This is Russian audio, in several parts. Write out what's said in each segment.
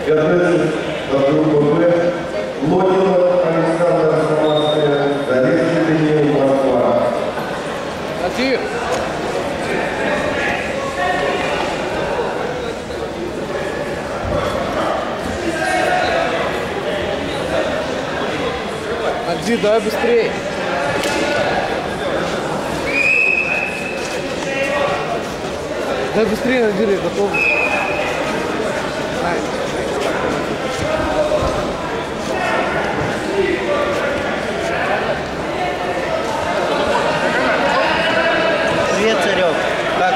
Готовится подгруппа Б. Логинов Александр Самарская, Зарецкий Даниил, Москва. Актив! Акди, давай быстрее! Давай быстрее на деле, готов. Привет, Царек. Как?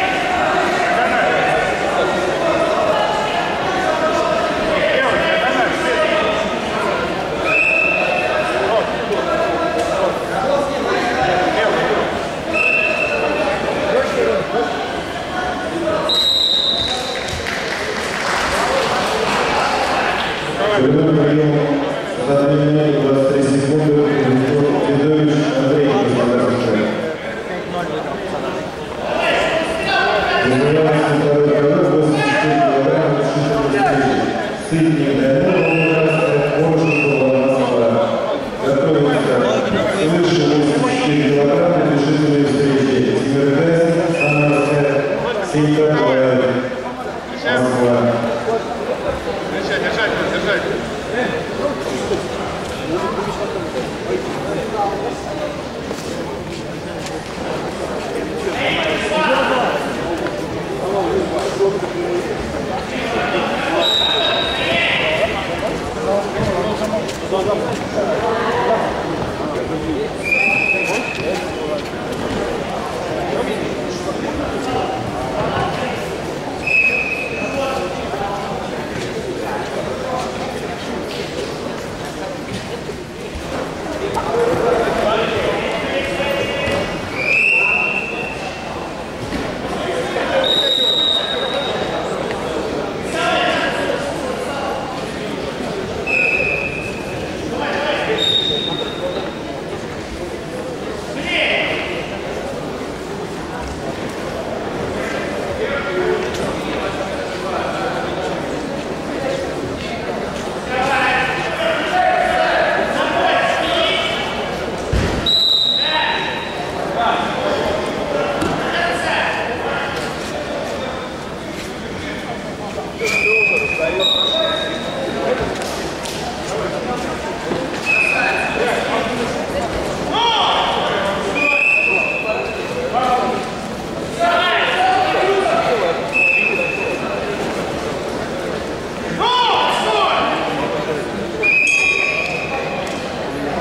Прямой прием за 2 минуты 23 секунды. Федорович Андрей Константинович. Занимается второй король, 84 килограмма, Сытник Данил, Порошкова, Москва. Готовится выше 84 килограмма, решительные встречи. Тимирдес, Самарская, Синька, Москва. Держать.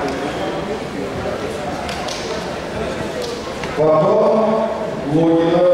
Потом Логинов